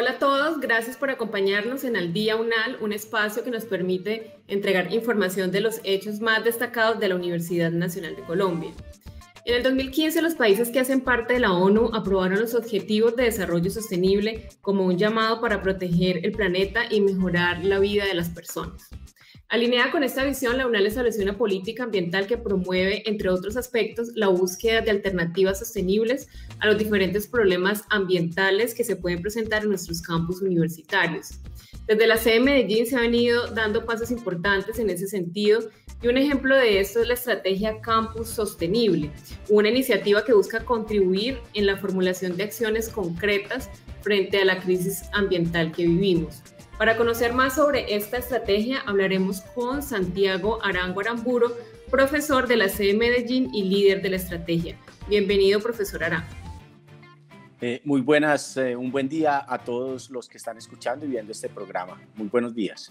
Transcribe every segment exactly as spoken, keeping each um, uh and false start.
Hola a todos, gracias por acompañarnos en Al Día UNAL, un espacio que nos permite entregar información de los hechos más destacados de la Universidad Nacional de Colombia. En el dos mil quince, los países que hacen parte de la ONU aprobaron los Objetivos de Desarrollo Sostenible como un llamado para proteger el planeta y mejorar la vida de las personas. Alineada con esta visión, la UNAL estableció una política ambiental que promueve, entre otros aspectos, la búsqueda de alternativas sostenibles a los diferentes problemas ambientales que se pueden presentar en nuestros campus universitarios. Desde la sede de Medellín se han venido dando pasos importantes en ese sentido, y un ejemplo de esto es la estrategia Campus Sostenible, una iniciativa que busca contribuir en la formulación de acciones concretas frente a la crisis ambiental que vivimos. Para conocer más sobre esta estrategia, hablaremos con Santiago Arango Aramburo, profesor de la sede de Medellín y líder de la estrategia. Bienvenido, profesor Arango. Eh, muy buenas, eh, un buen día a todos los que están escuchando y viendo este programa. Muy buenos días.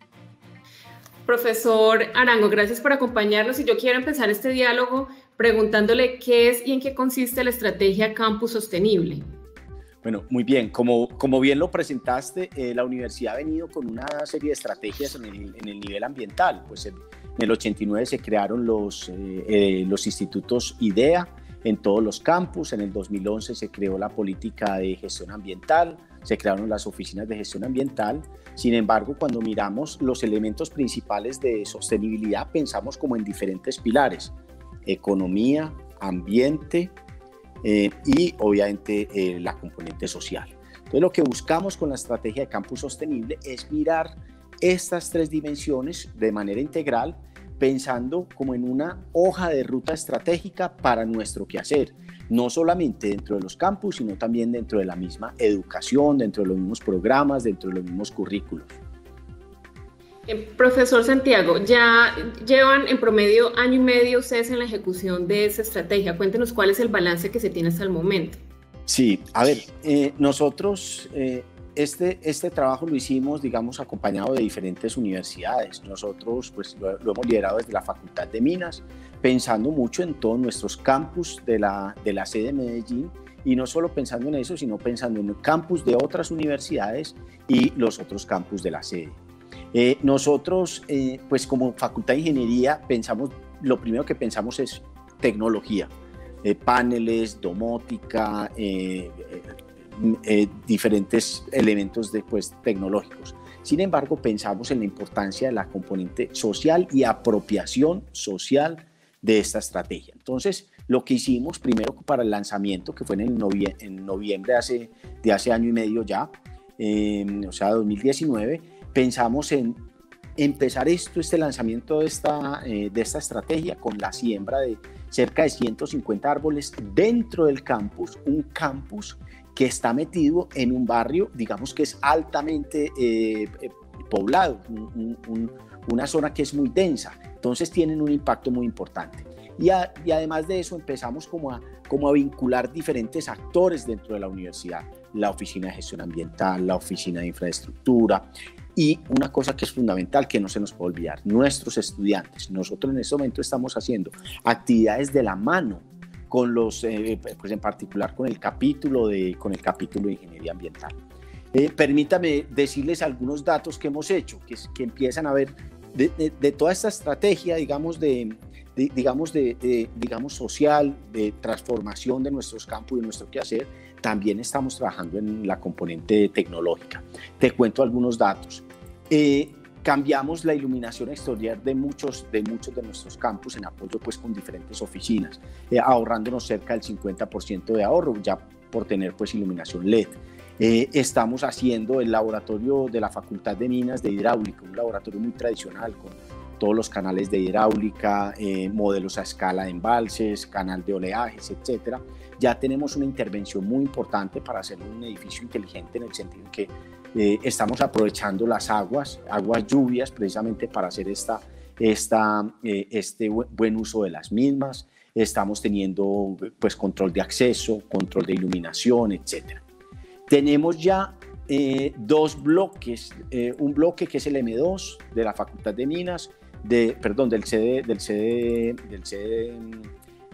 Profesor Arango, gracias por acompañarnos, y yo quiero empezar este diálogo preguntándole qué es y en qué consiste la estrategia Campus Sostenible. Bueno, muy bien. Como, como bien lo presentaste, eh, la universidad ha venido con una serie de estrategias en el, en el nivel ambiental. Pues en, en el ochenta y nueve se crearon los, eh, eh, los institutos IDEA en todos los campus. En el dos mil once se creó la política de gestión ambiental, se crearon las oficinas de gestión ambiental. Sin embargo, cuando miramos los elementos principales de sostenibilidad, pensamos como en diferentes pilares: economía, ambiente, Eh, y obviamente eh, la componente social. Entonces, lo que buscamos con la estrategia de Campus Sostenible es mirar estas tres dimensiones de manera integral, pensando como en una hoja de ruta estratégica para nuestro quehacer, no solamente dentro de los campus, sino también dentro de la misma educación, dentro de los mismos programas, dentro de los mismos currículos. Eh, profesor Santiago, ya llevan en promedio año y medio ustedes en la ejecución de esa estrategia. Cuéntenos cuál es el balance que se tiene hasta el momento. Sí, a ver, eh, nosotros eh, este, este trabajo lo hicimos, digamos, acompañado de diferentes universidades. Nosotros pues lo, lo hemos liderado desde la Facultad de Minas, pensando mucho en todos nuestros campus de la, de la sede de Medellín, y no solo pensando en eso, sino pensando en el campus de otras universidades y los otros campus de la sede. Eh, nosotros, eh, pues como Facultad de Ingeniería, pensamos, lo primero que pensamos es tecnología, eh, paneles, domótica, eh, eh, eh, diferentes elementos de, pues, tecnológicos. Sin embargo, pensamos en la importancia de la componente social y apropiación social de esta estrategia. Entonces, lo que hicimos primero para el lanzamiento, que fue en, el novie en noviembre de hace, de hace año y medio ya, eh, o sea, dos mil diecinueve, pensamos en empezar esto, este lanzamiento de esta, eh, de esta estrategia con la siembra de cerca de ciento cincuenta árboles dentro del campus, un campus que está metido en un barrio, digamos que es altamente eh, poblado, un, un, una zona que es muy densa, entonces tienen un impacto muy importante. Y, a, y además de eso empezamos como a, como a vincular diferentes actores dentro de la universidad, la Oficina de Gestión Ambiental, la Oficina de Infraestructura, y una cosa que es fundamental, que no se nos puede olvidar, nuestros estudiantes. Nosotros en este momento estamos haciendo actividades de la mano con los, eh, pues en particular con el capítulo de, con el capítulo de Ingeniería Ambiental. Eh, permítame decirles algunos datos que hemos hecho, que, que empiezan a ver de, de, de toda esta estrategia, digamos, de, de, digamos, de, de, digamos, social, de transformación de nuestros campos y de nuestro quehacer. También estamos trabajando en la componente tecnológica. Te cuento algunos datos. Eh, cambiamos la iluminación exterior de muchos, de muchos de nuestros campus en apoyo pues, con diferentes oficinas, eh, ahorrándonos cerca del cincuenta por ciento de ahorro ya por tener pues, iluminación L E D. Eh, estamos haciendo el laboratorio de la Facultad de Minas de Hidráulica, un laboratorio muy tradicional con todos los canales de hidráulica, eh, modelos a escala de embalses, canal de oleajes, etcétera. Ya tenemos una intervención muy importante para hacer un edificio inteligente en el sentido que eh, estamos aprovechando las aguas, aguas lluvias, precisamente para hacer esta, esta, eh, este buen uso de las mismas. Estamos teniendo pues, control de acceso, control de iluminación, etcétera. Tenemos ya eh, dos bloques, eh, un bloque que es el M dos de la Facultad de Minas, de, perdón, del C D, del C D, del C D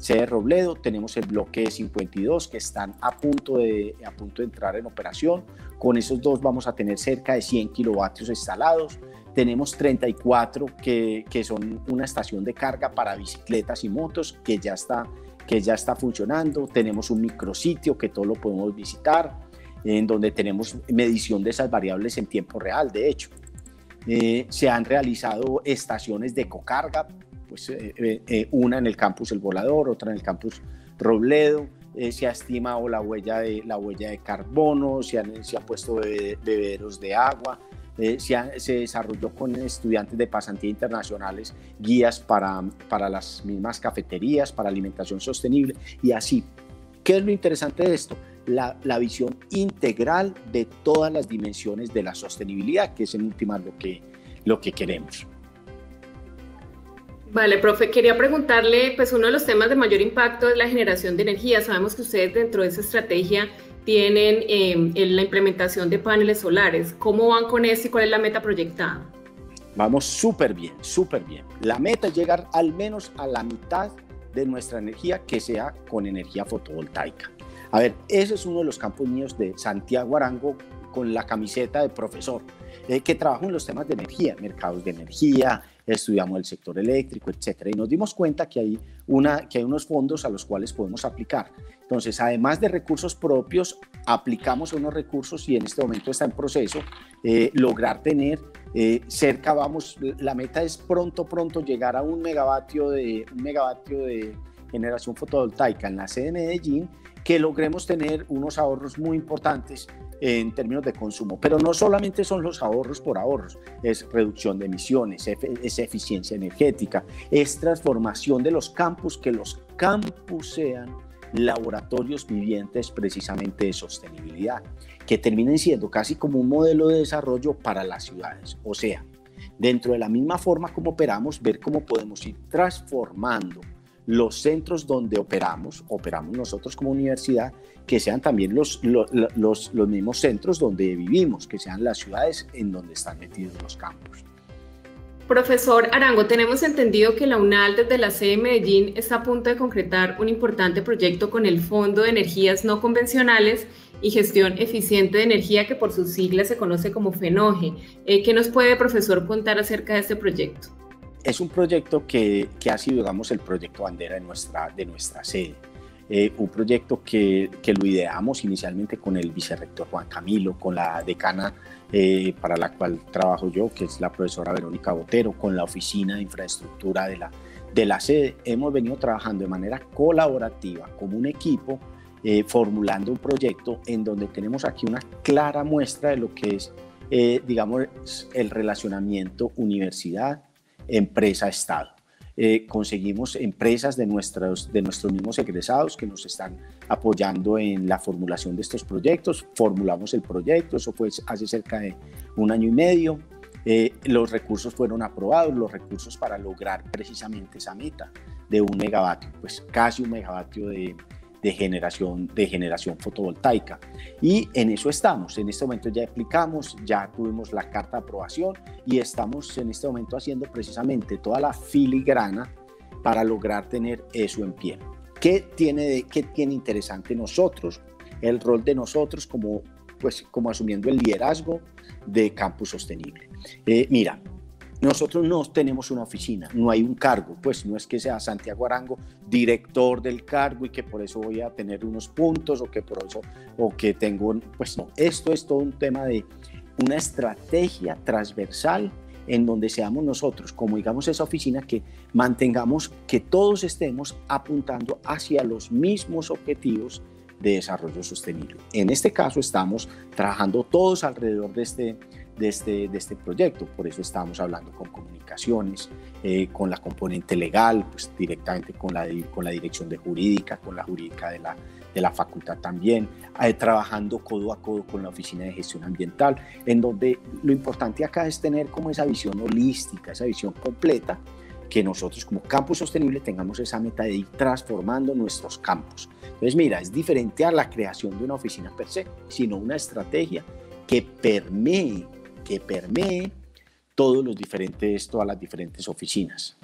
sede Robledo, tenemos el bloque cincuenta y dos que están a punto, de, a punto de entrar en operación. Con esos dos vamos a tener cerca de cien kilovatios instalados. Tenemos treinta y cuatro que, que son una estación de carga para bicicletas y motos que ya está, que ya está funcionando. Tenemos un micrositio que todo lo podemos visitar, en donde tenemos medición de esas variables en tiempo real, de hecho. Eh, se han realizado estaciones de ecocarga, pues, eh, eh, una en el campus El Volador, otra en el campus Robledo. Eh, se ha estimado la huella de, la huella de carbono, se han, se han puesto bebe, bebederos de agua, eh, se, ha, se desarrolló con estudiantes de pasantía internacionales guías para, para las mismas cafeterías, para alimentación sostenible y así. ¿Qué es lo interesante de esto? La, la visión integral de todas las dimensiones de la sostenibilidad, que es en última lo que, lo que queremos. Vale, profe, quería preguntarle, pues uno de los temas de mayor impacto es la generación de energía. Sabemos que ustedes dentro de esa estrategia tienen eh, la implementación de paneles solares. ¿Cómo van con esto y cuál es la meta proyectada? Vamos súper bien, súper bien. La meta es llegar al menos a la mitad de nuestra energía que sea con energía fotovoltaica. A ver, ese es uno de los campos míos de Santiago Arango con la camiseta de profesor, eh, que trabajo en los temas de energía, mercados de energía, estudiamos el sector eléctrico, etcétera, y nos dimos cuenta que hay, una, que hay unos fondos a los cuales podemos aplicar. Entonces, además de recursos propios, aplicamos unos recursos y en este momento está en proceso eh, lograr tener eh, cerca, vamos, la meta es pronto, pronto llegar a un megavatio de, un megavatio de generación fotovoltaica en la sede de Medellín, que logremos tener unos ahorros muy importantes en términos de consumo. Pero no solamente son los ahorros por ahorros, es reducción de emisiones, es eficiencia energética, es transformación de los campus, que los campus sean laboratorios vivientes precisamente de sostenibilidad, que terminen siendo casi como un modelo de desarrollo para las ciudades. O sea, dentro de la misma forma como operamos, ver cómo podemos ir transformando los centros donde operamos, operamos nosotros como universidad, que sean también los, los, los, los mismos centros donde vivimos, que sean las ciudades en donde están metidos los campus. Profesor Arango, tenemos entendido que la UNAL desde la sede de Medellín está a punto de concretar un importante proyecto con el Fondo de Energías No Convencionales y Gestión Eficiente de Energía, que por sus siglas se conoce como FENOGE. Eh, ¿Qué nos puede, profesor, contar acerca de este proyecto? Es un proyecto que, que ha sido, digamos, el proyecto bandera de nuestra, de nuestra sede. Eh, un proyecto que, que lo ideamos inicialmente con el vicerrector Juan Camilo, con la decana eh, para la cual trabajo yo, que es la profesora Verónica Botero, con la oficina de infraestructura de la, de la sede. Hemos venido trabajando de manera colaborativa como un equipo, eh, formulando un proyecto en donde tenemos aquí una clara muestra de lo que es, eh, digamos, el relacionamiento universidad, empresa, Estado. Eh, conseguimos empresas de nuestros, de nuestros mismos egresados que nos están apoyando en la formulación de estos proyectos. Formulamos el proyecto, eso fue hace cerca de un año y medio. Eh, los recursos fueron aprobados, los recursos para lograr precisamente esa meta de un megavatio, pues casi un megavatio de, de, generación, de generación fotovoltaica. Y en eso estamos. En este momento ya aplicamos, ya tuvimos la carta de aprobación y estamos en este momento haciendo precisamente toda la filigrana para lograr tener eso en pie. ¿Qué tiene, de, qué tiene interesante nosotros? El rol de nosotros como, pues, como asumiendo el liderazgo de Campus Sostenible. Eh, mira, nosotros no tenemos una oficina, no hay un cargo, pues no es que sea Santiago Arango director del cargo y que por eso voy a tener unos puntos o que por eso, o que tengo, pues no, esto es todo un tema de una estrategia transversal en donde seamos nosotros, como digamos esa oficina, que mantengamos que todos estemos apuntando hacia los mismos objetivos de desarrollo sostenible. En este caso estamos trabajando todos alrededor de este, de este, de este proyecto, por eso estamos hablando con comunicaciones, eh, con la componente legal, pues directamente con la, con la dirección de jurídica, con la jurídica de la, de la facultad también, eh, trabajando codo a codo con la oficina de gestión ambiental, en donde lo importante acá es tener como esa visión holística, esa visión completa, que nosotros como Campus Sostenible tengamos esa meta de ir transformando nuestros campos. Entonces mira, es diferente a la creación de una oficina per se, sino una estrategia que permee, que permee todos los diferentes, todas las diferentes oficinas.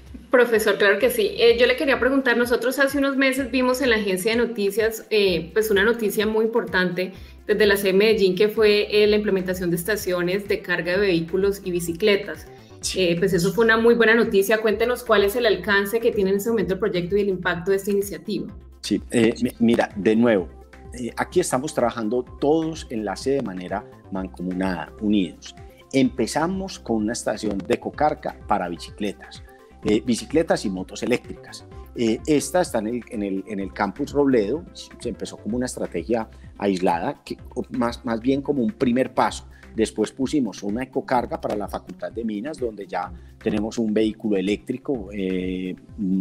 Profesor, claro que sí. Eh, yo le quería preguntar, nosotros hace unos meses vimos en la agencia de noticias eh, pues una noticia muy importante desde la C E Medellín, que fue eh, la implementación de estaciones de carga de vehículos y bicicletas. Sí, Eh, pues eso fue una muy buena noticia. Cuéntenos cuál es el alcance que tiene en este momento el proyecto y el impacto de esta iniciativa. sí. Eh, mira, de nuevo, eh, aquí estamos trabajando todos en la sede de manera mancomunada, unidos. Empezamos con una estación de ecocarga para bicicletas. Eh, bicicletas y motos eléctricas. Eh, esta está en el, en, el, en el campus Robledo. Se empezó como una estrategia aislada, que, más, más bien como un primer paso. Después pusimos una ecocarga para la Facultad de Minas, donde ya tenemos un vehículo eléctrico, eh,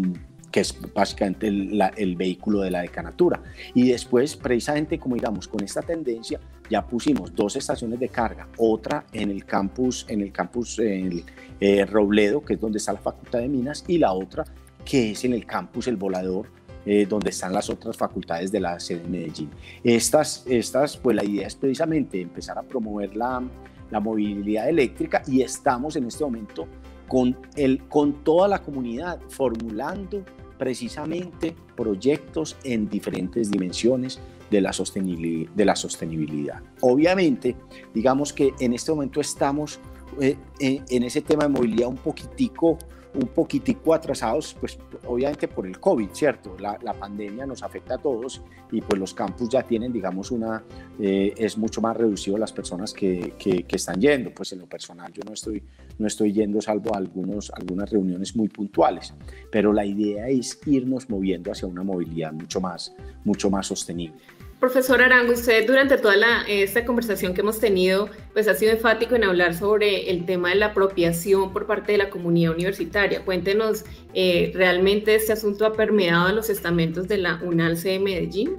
que es básicamente el, la, el vehículo de la decanatura. Y después, precisamente como digamos, con esta tendencia, ya pusimos dos estaciones de carga, otra en el campus, en el campus en el, eh, Robledo, que es donde está la Facultad de Minas, y la otra que es en el campus El Volador, eh, donde están las otras facultades de la sede de Medellín. Estas, estas, pues la idea es precisamente empezar a promover la, la movilidad eléctrica, y estamos en este momento con, el, con toda la comunidad formulando precisamente proyectos en diferentes dimensiones de la sostenibilidad. De la sostenibilidad. Obviamente, digamos que en este momento estamos eh, en, en ese tema de movilidad un poquitico, un poquitico atrasados, pues obviamente por el COVID, ¿cierto? La, la pandemia nos afecta a todos, y pues los campus ya tienen, digamos, una, eh, es mucho más reducido las personas que, que, que están yendo. Pues en lo personal yo no estoy, no estoy yendo, salvo algunos, algunas reuniones muy puntuales, pero la idea es irnos moviendo hacia una movilidad mucho más, mucho más sostenible. Profesor Arango, usted durante toda la, esta conversación que hemos tenido, pues ha sido enfático en hablar sobre el tema de la apropiación por parte de la comunidad universitaria. Cuéntenos, eh, ¿realmente este asunto ha permeado a los estamentos de la UNAL C E Medellín?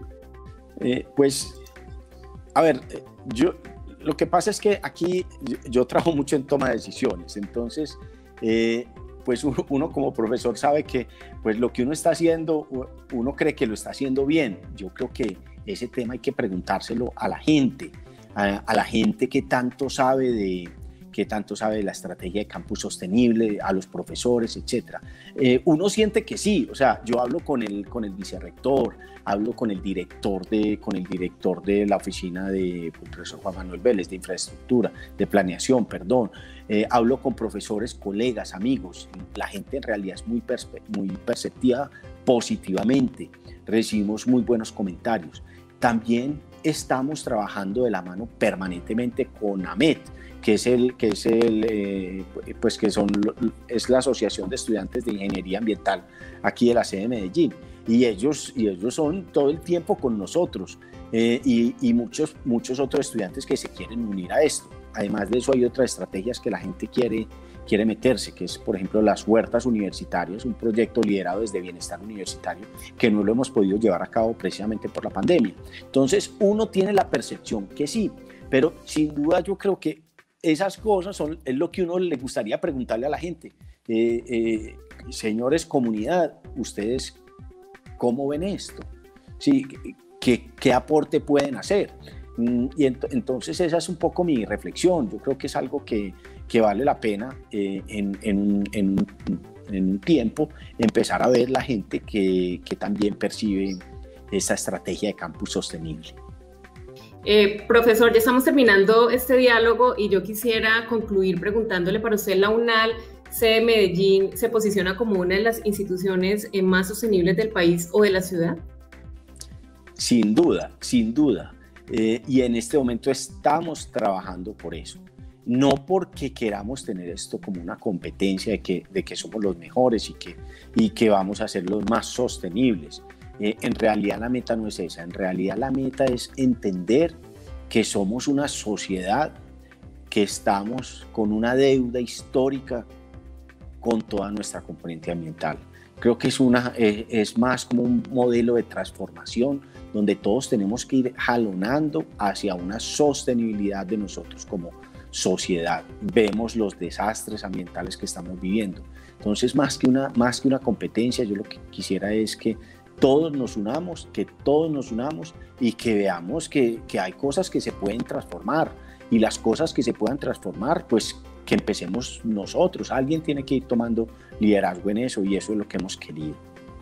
Eh, pues, a ver, yo, lo que pasa es que aquí yo, yo trabajo mucho en toma de decisiones, entonces, eh, pues uno, uno como profesor sabe que pues lo que uno está haciendo, uno cree que lo está haciendo bien. Yo creo que ese tema hay que preguntárselo a la gente, a, a la gente que tanto sabe de, que tanto sabe de la estrategia de campus sostenible, a los profesores, etcétera. Eh, uno siente que sí, o sea, yo hablo con el, con el vicerrector, hablo con el director de, con el director de la oficina de profesor Juan Manuel Vélez, de infraestructura, de planeación, perdón, eh, hablo con profesores, colegas, amigos. La gente en realidad es muy, muy perceptiva positivamente, recibimos muy buenos comentarios. También estamos trabajando de la mano permanentemente con AMET, que es el que es el eh, pues que son es la Asociación de Estudiantes de Ingeniería Ambiental aquí de la sede de Medellín, y ellos y ellos son todo el tiempo con nosotros, eh, y, y muchos muchos otros estudiantes que se quieren unir a esto. Además de eso, hay otras estrategias que la gente quiere quiere meterse, que es, por ejemplo, las huertas universitarias, un proyecto liderado desde Bienestar Universitario, que no lo hemos podido llevar a cabo precisamente por la pandemia. Entonces, uno tiene la percepción que sí, pero sin duda yo creo que esas cosas son, es lo que uno le gustaría preguntarle a la gente. Eh, eh, señores, comunidad, ¿ustedes cómo ven esto? Sí, ¿qué, qué aporte pueden hacer? Y ent entonces esa es un poco mi reflexión. Yo creo que es algo que, que vale la pena eh, en, en, en, en un tiempo empezar a ver la gente que, que también percibe esa estrategia de campus sostenible. Eh, profesor, ya estamos terminando este diálogo y yo quisiera concluir preguntándole, para usted, la UNAL C E Medellín se posiciona como una de las instituciones más sostenibles del país o de la ciudad. Sin duda, sin duda. Eh, y en este momento estamos trabajando por eso. No porque queramos tener esto como una competencia de que, de que somos los mejores y que, y que vamos a ser los más sostenibles. Eh, en realidad la meta no es esa. En realidad la meta es entender que somos una sociedad que estamos con una deuda histórica con toda nuestra componente ambiental. Creo que es, una, eh, es más como un modelo de transformación donde todos tenemos que ir jalonando hacia una sostenibilidad de nosotros como sociedad. Vemos los desastres ambientales que estamos viviendo. Entonces, más que una, más que una competencia, yo lo que quisiera es que todos nos unamos, que todos nos unamos y que veamos que, que hay cosas que se pueden transformar, y las cosas que se puedan transformar, pues que empecemos nosotros. Alguien tiene que ir tomando liderazgo en eso y eso es lo que hemos querido.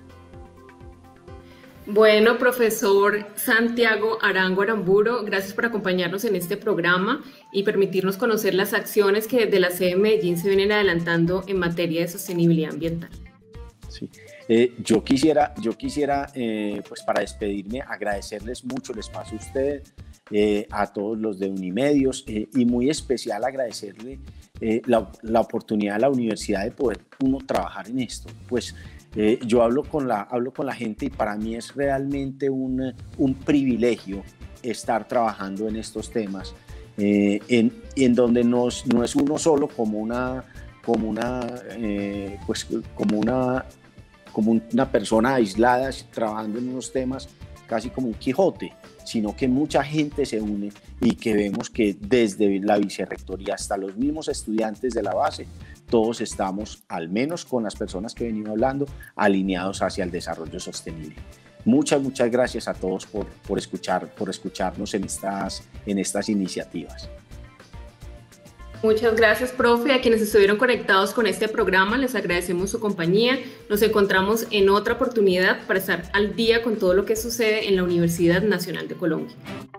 Bueno, profesor Santiago Arango Aramburo, gracias por acompañarnos en este programa y permitirnos conocer las acciones que desde la sede de Medellín se vienen adelantando en materia de sostenibilidad ambiental. Sí. Eh, yo quisiera, yo quisiera eh, pues para despedirme, agradecerles mucho el espacio a ustedes, eh, a todos los de Unimedios eh, y muy especial agradecerle eh, la, la oportunidad de la universidad de poder uno trabajar en esto. Pues eh, yo hablo con, la, hablo con la gente y para mí es realmente un, un privilegio estar trabajando en estos temas, eh, en, en donde nos, no es uno solo como una, como una, eh, pues, como una como una persona aislada trabajando en unos temas casi como un Quijote, sino que mucha gente se une y que vemos que desde la vicerrectoría hasta los mismos estudiantes de la base, todos estamos, al menos con las personas que he venido hablando, alineados hacia el desarrollo sostenible. Muchas, muchas gracias a todos por, por, escuchar, por escucharnos en estas, en estas iniciativas. Muchas gracias, profe. A quienes estuvieron conectados con este programa, les agradecemos su compañía. Nos encontramos en otra oportunidad para estar al día con todo lo que sucede en la Universidad Nacional de Colombia.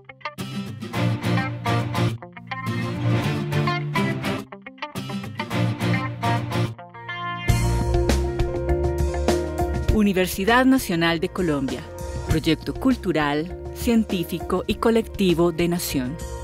Universidad Nacional de Colombia, proyecto cultural, científico y colectivo de nación.